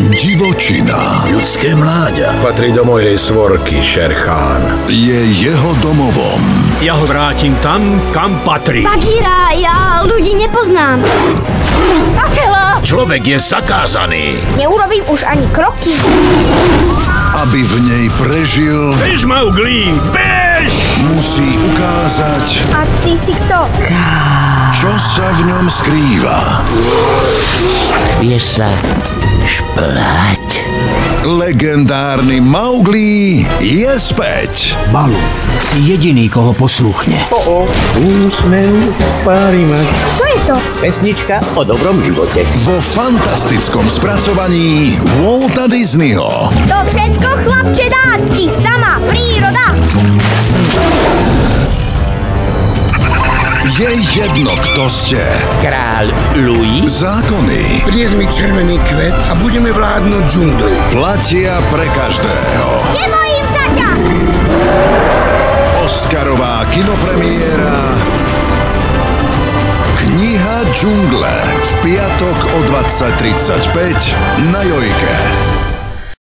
Divočina. Ľudské mláďa patrí do mojej svorky, Šerchán. Je jeho domovom. Ja ho vrátim tam, kam patrí. Bagíra, ja ľudí nepoznám. Akela! Človek je zakázaný. Neurobím už ani kroky. Aby v nej prežil, Bež, Mowgli, bež! musí ukázať, A ty si kto? čo sa v ňom skrýva. Vieš sa šplhať. Legendárny Mowgli je späť. Balu, si jediný, koho poslúchne. Úsmev pári ma. Čo je to? Pesnička o dobrom živote. Vo fantastickom spracovaní Walta Disneyho. To všetko, chlapče, dá ti sama príroda. Je jedno, kto ste. Kráľ Louis. Zákony Prinies mi červený kvet a budeme vládnuť džungli. platia pre každého. Nebojím sa ťa. Oscarová kinopremiéra Kniha džungle v piatok o 20:35 na Jojke.